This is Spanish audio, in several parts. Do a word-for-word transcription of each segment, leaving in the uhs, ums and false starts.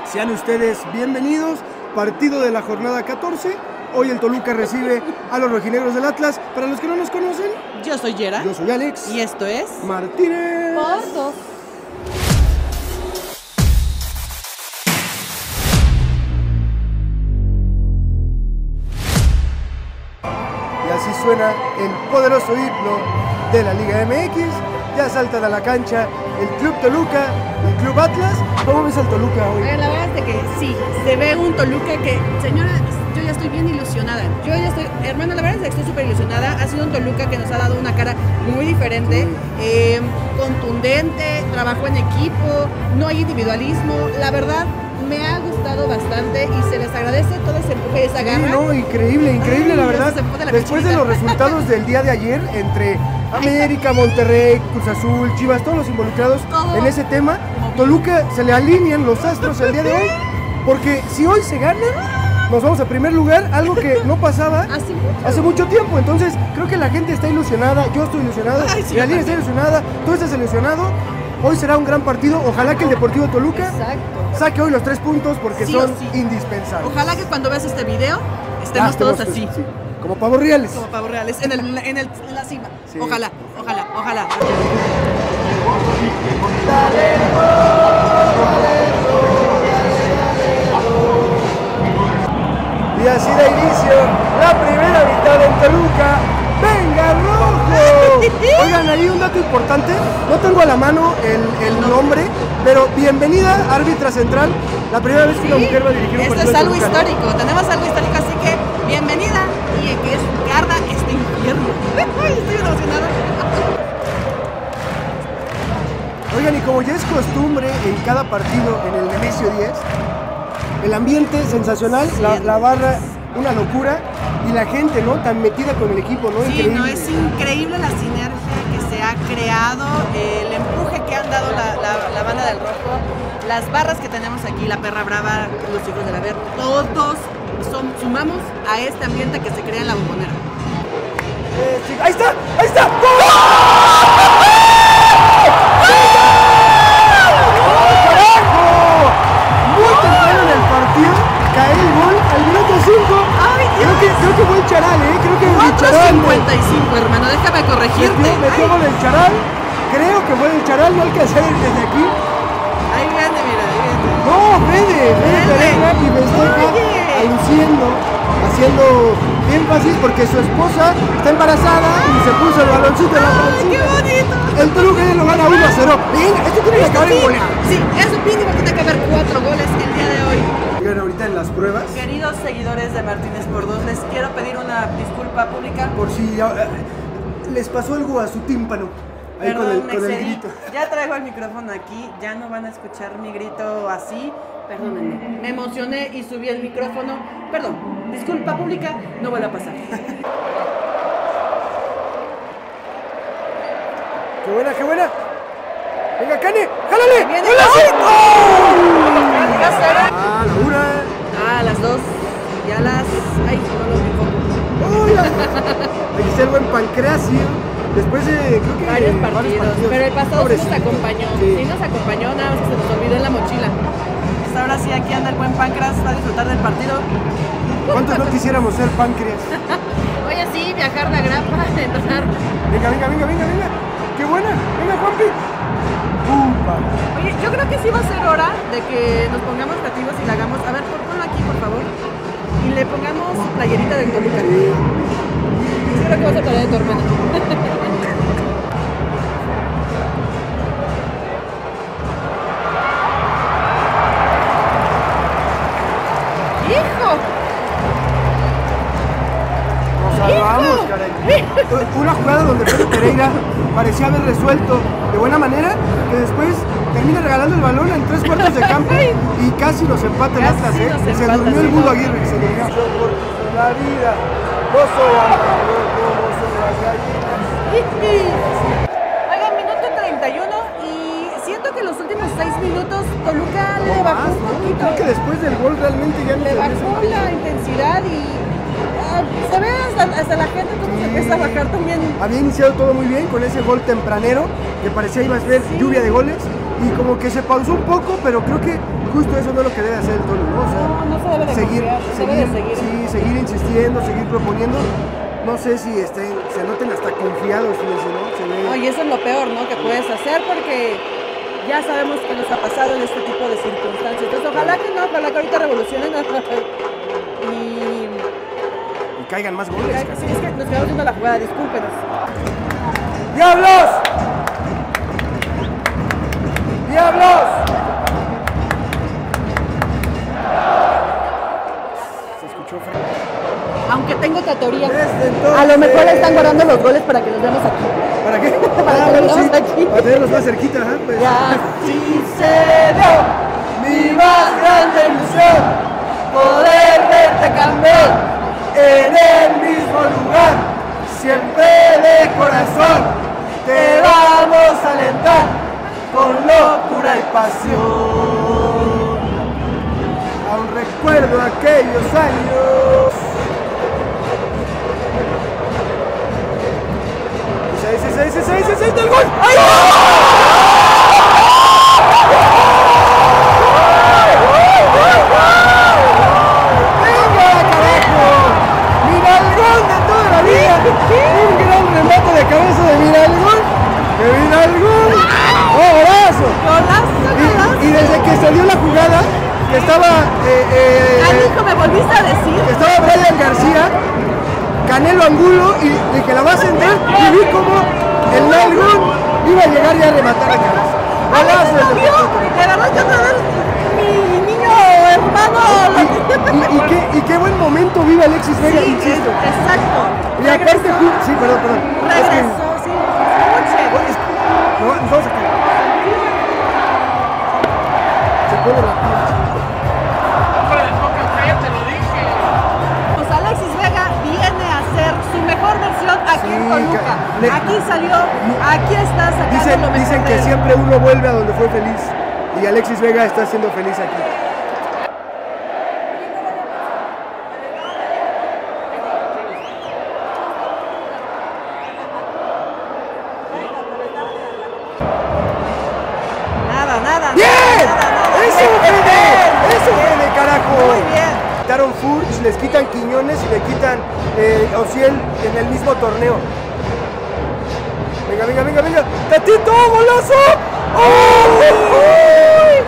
Sean ustedes bienvenidos, partido de la jornada catorce. Hoy el Toluca recibe a los rojinegros del Atlas. Para los que no nos conocen, yo soy Yera. Yo soy Alex. Y esto es Martínez por dos. Y así suena el poderoso himno de la Liga M X. Ya saltan a la cancha el Club Toluca, el Club Atlas. ¿Cómo ves al Toluca hoy? La verdad es de que sí, se ve un Toluca que, señora, yo ya estoy bien ilusionada. Yo ya estoy, hermana, la verdad es que estoy súper ilusionada. Ha sido un Toluca que nos ha dado una cara muy diferente, eh, contundente, trabajo en equipo, no hay individualismo. La verdad, me ha gustado bastante y se les agradece todo ese empuje y esa garra. Sí, no, increíble, increíble. Ay, la verdad. La Después de los resultados del día de ayer entre América, Monterrey, Cruz Azul, Chivas, todos los involucrados todo en ese tema, Toluca se le alinean los astros el día de hoy, porque si hoy se gana, nos vamos a primer lugar, algo que no pasaba hace mucho, hace mucho tiempo. Entonces creo que la gente está ilusionada, yo estoy ilusionado, Ay, sí, la Liga está ilusionada, tú estás ilusionado. Hoy será un gran partido, ojalá que el Deportivo Toluca Exacto. saque hoy los tres puntos porque sí son sí. indispensables. Ojalá que cuando veas este video estemos ah, todos así. Sí. Como pavos reales. Como pavos reales, en, el, en, el, en la cima. Sí. Ojalá, ojalá, ojalá. Y así da inicio la primera mitad en Toluca. ¡Venga, rojo! Oigan, ahí un dato importante. No tengo a la mano el, el nombre, pero bienvenida, árbitra central. La primera vez que una mujer va a dirigir un partido. Esto es algo histórico. Tenemos algo histórico, así que bienvenida y que es Garda este infierno. Estoy emocionada. Oigan, y como ya es costumbre en cada partido en el Nemesio diez, el ambiente sensacional, sí, la, la barra, una locura, y la gente, ¿no? Tan metida con el equipo, ¿no? Sí, increíble. No, es increíble la sinergia que se ha creado, el empuje que han dado la, la, la banda del rojo, las barras que tenemos aquí, la perra brava, los hijos del haber, todos son, sumamos a este ambiente que se crea en la Bombonera. Eh, sí, ¡ahí está! ¡Ahí está! Cae el gol al minuto cinco. Ay, Dios. Creo que, creo que fue el Charal, ¿eh? Creo que el Charal. cincuenta y cinco, hermano, déjame corregirte. Metió, metió gol el Charal. Creo que fue el Charal, no alcancé a ir desde aquí. Ahí viene, mira, ahí viene. No, Fede, Fede Pereira y festeja, aluciendo, haciendo énfasis porque su esposa está embarazada y se puso el baloncito en la pancita. ¡Qué bonito! El Toluca ya lo gana uno a cero. Venga, esto tiene que acabar en goleada. Sí, eso mínimo tiene que haber cuatro goles el día de hoy. Ahorita en las pruebas. Queridos seguidores de Martínez por dos, les quiero pedir una disculpa pública. Por si uh, les pasó algo a su tímpano. Ahí Perdón, con el, me con el excedí. grito. Ya traigo el micrófono aquí, ya no van a escuchar mi grito así. Perdónenme, me emocioné y subí el micrófono. Perdón, disculpa pública, no vuelve a pasar. ¡Qué buena, qué buena! ¡Venga, Cane! ¡Jálale! ¡Viene! ¡Oh! ¡Ah, la una! Ah, las dos. Ya las... ¡Ay, no lo digo! ¡Hola! Aquí está el buen Pancracio. Después de, creo que... Varios partidos, varios partidos. Pero el pasado sí nos acompañó. Sí. sí nos acompañó, nada más que se nos olvidó en la mochila. Pues ahora sí, aquí anda el buen Pancras, va a disfrutar del partido. ¿Cuántos no quisiéramos ser Páncreas? Oye, sí, viajar la grapa, entrenar. Venga, venga, venga, venga, venga. ¡Qué buena! ¡Venga, Juanpi! ¡Upa! Oye, yo creo que sí va a ser hora de que nos pongamos creativos y la hagamos. A ver, ponlo aquí, por favor. Y le pongamos playerita del Toluca. Sí. Seguro que vas a traer de tu hermana. ¡Hijo! Nos salvamos, caray. Una jugada donde Pedro Pereira parecía haber resuelto de buena manera, que después termina regalando el balón en tres cuartos de campo y casi nos empata el Atlas, ¿eh? Se empata, durmió el Budo Aguirre, se durmió. Por la vida, no soy amador, como son las gallinas. Oigan, minuto treinta y uno y siento que los últimos seis minutos Toluca le bajó un poquito. Creo que después del gol realmente ya le bajó la intensidad y se ve hasta, hasta la gente como sí. se empieza a bajar también. Había iniciado todo muy bien con ese gol tempranero que parecía iba a ser sí. lluvia de goles y como que se pausó un poco, pero creo que justo eso no es lo que debe hacer el Tolu, ¿no? O sea, no, no se debe de seguir, confiar, se seguir, debe de seguir. Sí, seguir insistiendo, seguir proponiendo. No sé si estén, se noten hasta confiados, fíjense, ¿no? Se ve... No, y eso es lo peor, ¿no? Que puedes hacer porque ya sabemos que nos ha pasado en este tipo de circunstancias. Entonces, ojalá que no, ojalá que ahorita revolucionen y... y caigan más goles. Sí, es que nos quedamos viendo la jugada, discúlpenos. ¡Diablos! ¡Diablos! Se escuchó frío. Aunque tengo otra teoría, Entonces... a lo mejor están guardando los goles para que los veamos aquí. ¿Para qué? Para ah, que bueno, los sí, veamos aquí. para tenerlos más cerquita, ¿eh? Pues. Ya. Sí se dio mi más grande ilusión, poder verte campeón en el mismo lugar, siempre de corazón, te vamos a alentar con locura y pasión. Aún recuerdo aquellos años. seis, seis, seis, seis, seis, seis del gol. ¡Ay! ¡Venga, carajo! ¡Miralgón de toda la vida! Un gran remate de cabeza de Miralgón. ¡De Miralgón! ¡Oh, golazo! Golazo, Y, y desde que salió la jugada, que estaba... Eh, eh, Anico, me volviste a decir. que estaba Brian García, Canelo Angulo, y, y que la va a sentar, y vi como el Nalgón iba a llegar ya a rematar la cabeza. Golazo ¿No de vio? De verdad que otra vez mi niño hermano. y, y, qué, y qué buen momento vive Alexis Vega, Sí, insisto. exacto. Y aparte, ju- sí, perdón, perdón. Es que, Regresó, sí. Escuche. oye, es- no, nos vamos a caer. Se pone la pinche. Pues Alexis Vega viene a hacer su mejor versión aquí Sí, en Toluca. ca- le- Aquí salió, aquí está sacando Dicen, lo mejor dicen de que él. siempre uno vuelve a donde fue feliz. Y Alexis Vega está siendo feliz aquí. Nada, nada. ¡Bien! Nada, nada. ¡Eso, Bien, Fede! bien. ¡Eso, Fede, carajo! Muy bien. Quitaron Furch, les quitan Quiñones y le quitan eh, Ociel en el mismo torneo. Venga, venga, venga, venga. ¡Tatito, golazo! ¡Oh!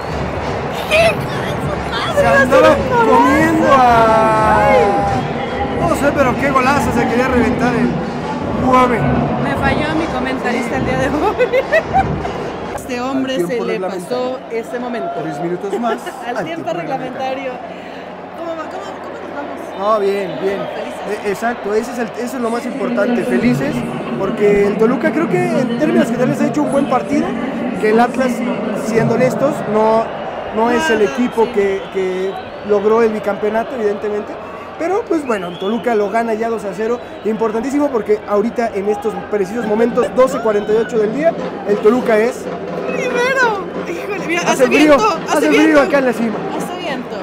Se andaba comiendo a... No sé, pero qué golazo se quería reventar el Juave. Me falló mi comentarista el día de hoy. Este hombre Al se tiempo le reglamentario. pasó ese momento. Tres minutos más. Al tiempo reglamentario. ¿Cómo, va? ¿Cómo, cómo nos vamos? No, bien, bien. Felices. Eh, Exacto, ese es el- eso es lo más importante. Felices, porque el Toluca creo que en términos generales ha hecho un buen partido. Que el Atlas, siendo honestos, no, no es el equipo que, que logró el bicampeonato, evidentemente. Pero pues bueno, el Toluca lo gana ya dos a cero. Importantísimo porque ahorita en estos precisos momentos, doce cuarenta y ocho del día, el Toluca es... Primero. Híjole, mira, Hace hace frío, viento. hace frío acá en la cima. Hace viento.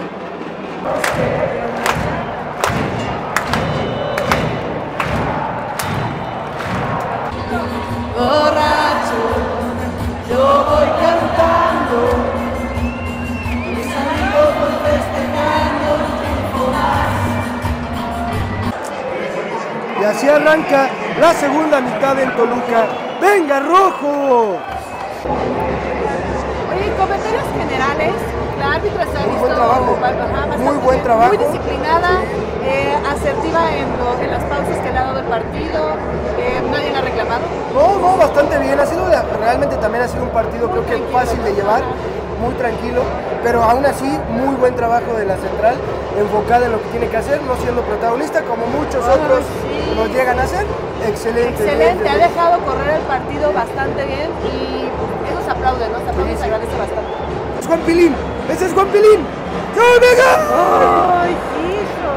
Borracho, yo voy cantando. Mis amigos voy festejando un poco más. Y así arranca la segunda mitad del Toluca. ¡Venga, rojo! Oye, comentarios generales, la árbitra se ha Muy visto buen trabajo. ajá, bastante Muy buen bien, trabajo. muy disciplinada, eh, asertiva en, lo- en las pausas que le ha dado el partido, eh, nadie la ha reclamado. No, no, bastante bien. Ha sido la- realmente también ha sido un partido creo que fácil de llevar, muy tranquilo, pero aún así muy buen trabajo de la central, enfocada en lo que tiene que hacer, no siendo protagonista como muchos Ay, otros sí. lo llegan a hacer. Excelente. Excelente, ha bien, dejado correr el partido bastante bien y eso se aplaude, ¿no? Se aplaude y se agradece bastante. Es Juan Pilín, ese es Juan Pilín. ¡Yo, venga! ¡Ay, hijo!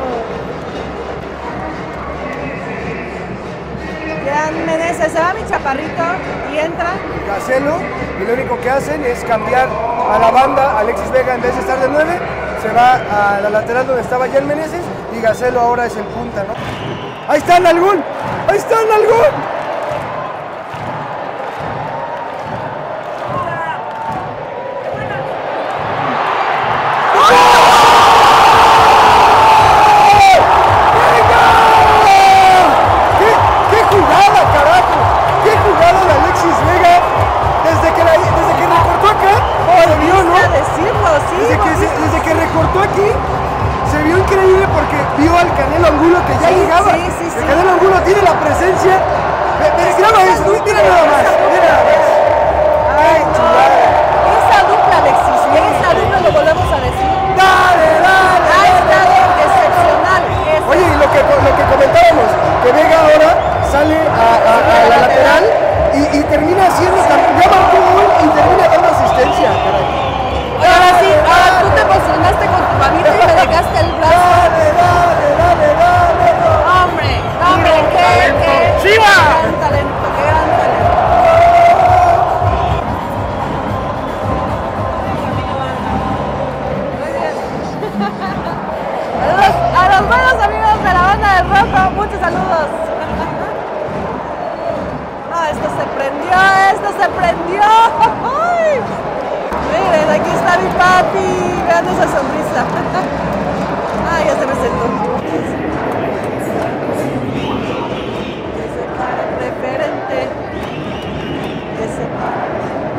Gran Menezes, se va mi chaparrito y entra. Gacelo, y lo único que hacen es cambiar a la banda. Alexis Vega, en vez de estar de nueve, se va a la lateral donde estaba Jan Meneses, y Gacelo ahora es el punta, ¿no? ¡Ahí está Nalgón! ¡Ahí está Nalgón! Los buenos amigos de la banda del rojo, muchos saludos. No, esto se prendió, esto se prendió. ¡Ay! Miren, aquí está mi papi, vean esa sonrisa. Ay, ya se me sentó. Que se pare el referente. Que se pare.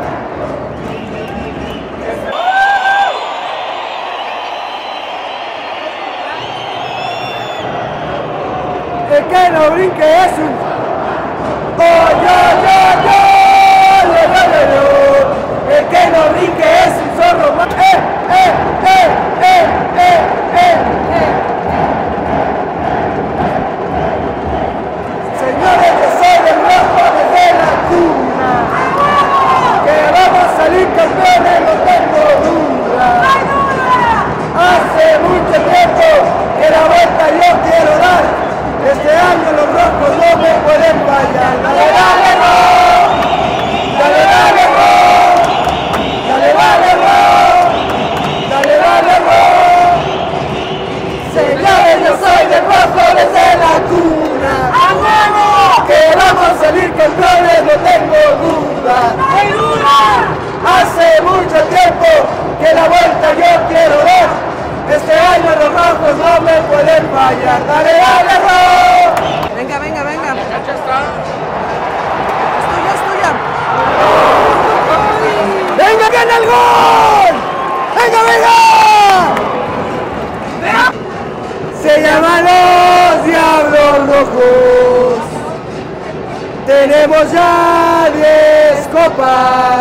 El que no brinque es un... ¡Oh, yo, yo, yo! ¡Yo, yo, yo, yo! El que no brinque es un zorro más. ¡Eh, eh, eh, eh, eh, eh, eh! Señores, yo soy el rojo desde la cuna. Que vamos a salir campeones, no tengo duda. Hace mucho tiempo que la vuelta yo quiero dar. Este año los rojos no me pueden fallar. Dale, dale, rojo. Dale, dale, rojo. Dale, dale, rojo. Dale, dale, rojo. Señores, yo soy de rojo desde la cuna. ¡A huevo! Que vamos a salir campeones, no tengo duda. ¡Segura! Hace mucho tiempo que la vuelta yo quiero dar. Este año los rojos no me pueden fallar. Dale, dale, rojo. Venga, venga, venga. Ya está. Es tuya, es tuya. ¡Venga, gana el gol! ¡Venga, venga! Se llaman los Diablos Rojos. Tenemos ya diez copas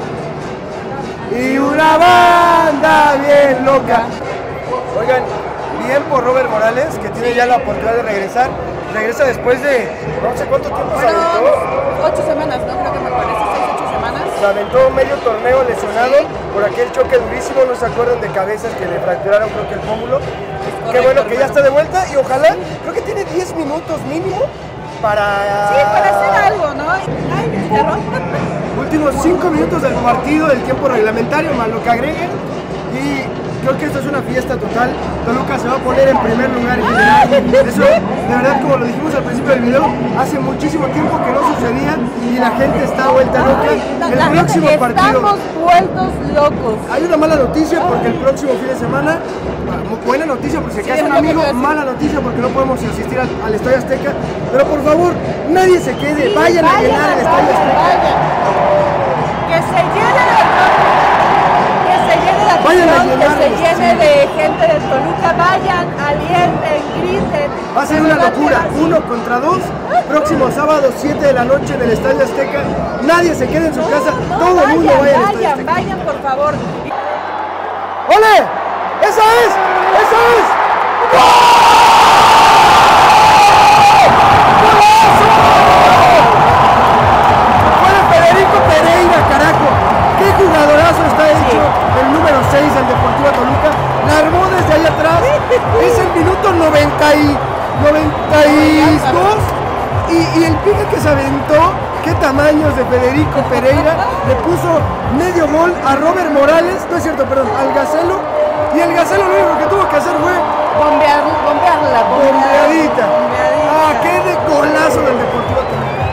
y una banda bien loca. Oigan, bien por Robert Morales, que tiene ya la oportunidad de regresar. Regresa después de no sé cuánto tiempo se Bueno, aventó. ocho semanas, ¿no? Creo que me parece, seis, ocho semanas. Se aventó medio torneo lesionado por aquel choque durísimo, no se acuerdan de cabezas que le fracturaron creo que el pómulo. Qué bueno que ya está de vuelta y ojalá, creo que tiene diez minutos mínimo para... Sí, para hacer algo, ¿no? Ay, me enterró. Últimos cinco minutos del partido, del tiempo reglamentario, más lo que agreguen. Y creo que esto es una fiesta total. Toluca se va a poner en primer lugar en general. Eso, de verdad, como lo dijimos al principio del video, hace muchísimo tiempo que no sucedía y la gente está vuelta loca. El La próximo gente, partido... estamos vueltos locos. Hay una mala noticia porque el próximo fin de semana, buena noticia porque se Sí, casa es un lo que amigo, te iba a decir. mala noticia porque no podemos asistir al, al Estadio Azteca. Pero por favor, nadie se quede, Sí, vayan a llenar el Estadio vayan, Azteca. vayan. Que se llene de que se llene de Vayan a afición, que llenar se el llene estadio. de gente de Toluca, vayan, alienten, griten. Va a ser De una verdad que locura, va a ser- uno contra dos, próximo sábado siete de la noche en el Estadio Azteca. Nadie se quede en su No, casa, no, todo el mundo vayan, vaya al Estadio vayan, Azteca. vayan, por favor. ¡Ole! ¡Esa es! ¡Esa es! Fue de Federico Pereira, carajo. ¡Qué jugadorazo está hecho el número seis del Deportivo Toluca! La armó desde ahí atrás. Es el minuto noventa y dos. Y, y el pique que se aventó, qué tamaños de Federico Pereira, le puso medio gol a Robert Morales, no es cierto, perdón, al Gacelo. Y el Gacelo lo único que tuvo que hacer fue Bombear, bombearla, bombeadita. bombeadita. Ah, qué de golazo del Deportivo Toluca.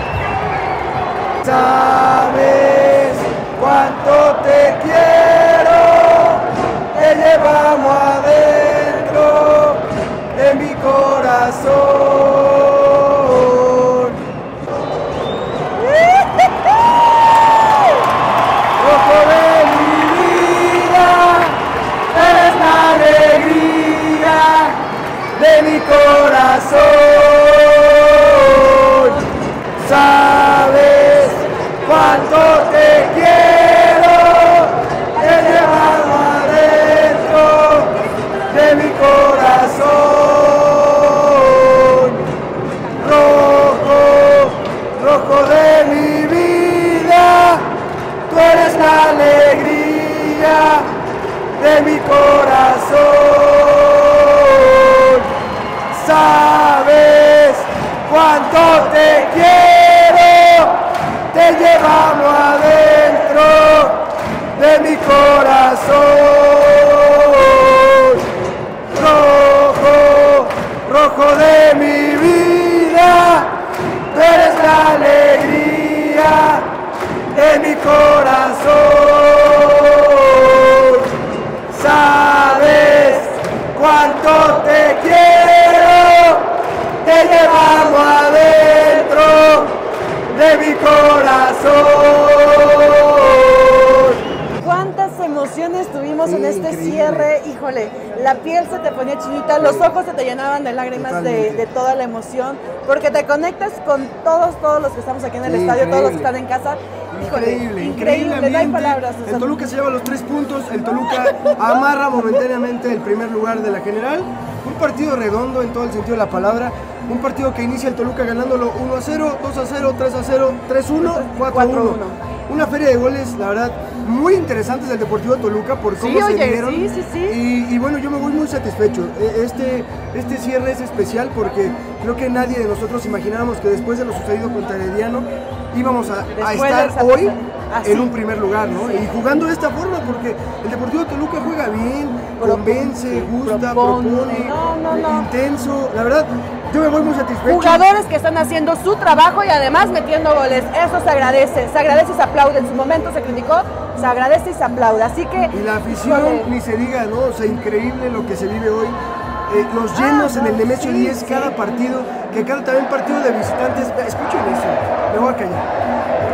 Sabes cuánto te quiero, te llevamos adentro de mi corazón. Rojo de mi vida, eres la alegría de mi corazón. Sabes cuánto te quiero, te llevamos adentro de mi corazón. Rojo, rojo de mi vida, tú eres la alegría de mi corazón. Sabes cuánto te quiero, te llevamos adentro de mi corazón. Rojo, ¿Cuántas emociones tuvimos Sí, en este increíble. cierre? Híjole, la piel se te ponía chinita, los ojos se te llenaban de lágrimas de, Totalmente. de toda la emoción, porque te conectas con todos, todos los que estamos aquí en el Sí, estadio, todos los que increíble. están en casa. Híjole, Increíble, increíble, no hay ambiente. palabras. o sea, El Toluca se lleva los tres puntos, el Toluca amarra momentáneamente el primer lugar de la general. Un partido redondo en todo el sentido de la palabra. Un partido que inicia el Toluca ganándolo uno a cero, dos a cero, tres a cero, tres a uno, cuatro a uno. Una feria de goles, la verdad, muy interesantes del Deportivo Toluca por cómo Sí, se oye, dieron. sí, sí, sí. Y, y bueno, yo me voy muy satisfecho. E- Este, este cierre es especial porque creo que nadie de nosotros imaginábamos que después de lo sucedido contra Herediano íbamos a, a Después de estar esa hoy cosa. Así. en un primer lugar, ¿no? Y jugando de esta forma porque el Deportivo Toluca juega bien, convence, gusta, propone. propone, No, no, no. intenso. La verdad, yo me voy muy satisfecho. Jugadores que están haciendo su trabajo y además metiendo goles. Eso se agradece, se agradece y se aplaude. En su momento se criticó, se agradece y se aplaude. Así que. Y la afición, híjole, ni se diga, ¿no? O sea, increíble lo que se vive hoy. Eh, los llenos en el Nemesio sí, diez, sí. cada partido, que cada también partido de visitantes. Escuchen eso, me voy a callar.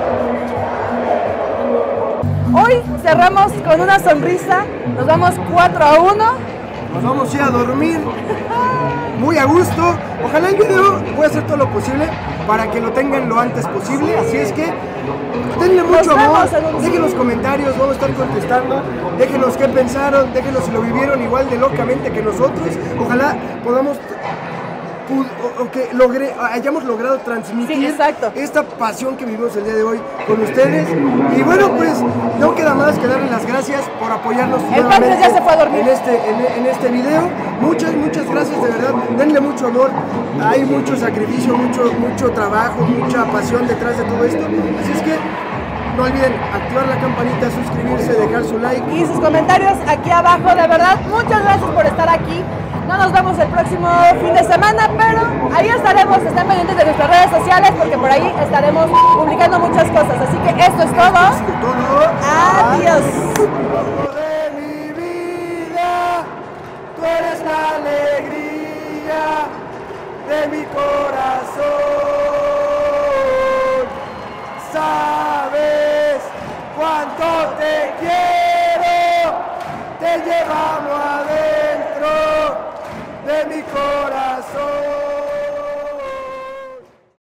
Hoy cerramos con una sonrisa. Nos vamos cuatro a uno. Nos vamos a ir a dormir muy a gusto. Ojalá el video, voy a hacer todo lo posible para que lo tengan lo antes posible. Así es que denle mucho Nos amor, vemos en un- dejen los comentarios, vamos a estar contestando. Déjenos qué pensaron, déjenos si lo vivieron igual de locamente que nosotros. Ojalá podamos pu- o, o que logre, hayamos logrado transmitir Sí, exacto. esta pasión que vivimos el día de hoy con ustedes. Y bueno, pues no queda más que darles las gracias por apoyarnos El Pancras ya se fue a dormir. en este, en, en este video. Muchas, muchas gracias, de verdad. Denle mucho amor. Hay mucho sacrificio, mucho, mucho trabajo, mucha pasión detrás de todo esto. Así es que no olviden activar la campanita, suscribirse, dejar su like. Y sus comentarios aquí abajo. De verdad, muchas gracias por estar aquí. No nos vemos el próximo fin de semana, pero ahí estaremos. Estén pendientes de nuestras redes sociales porque por ahí estaremos publicando muchas cosas. Así que esto es todo. Ha sido todo. Adiós. Todo de mi vida, tú eres la alegría de mi corazón. Sabes cuánto te quiero, te llevamos adentro de mi corazón.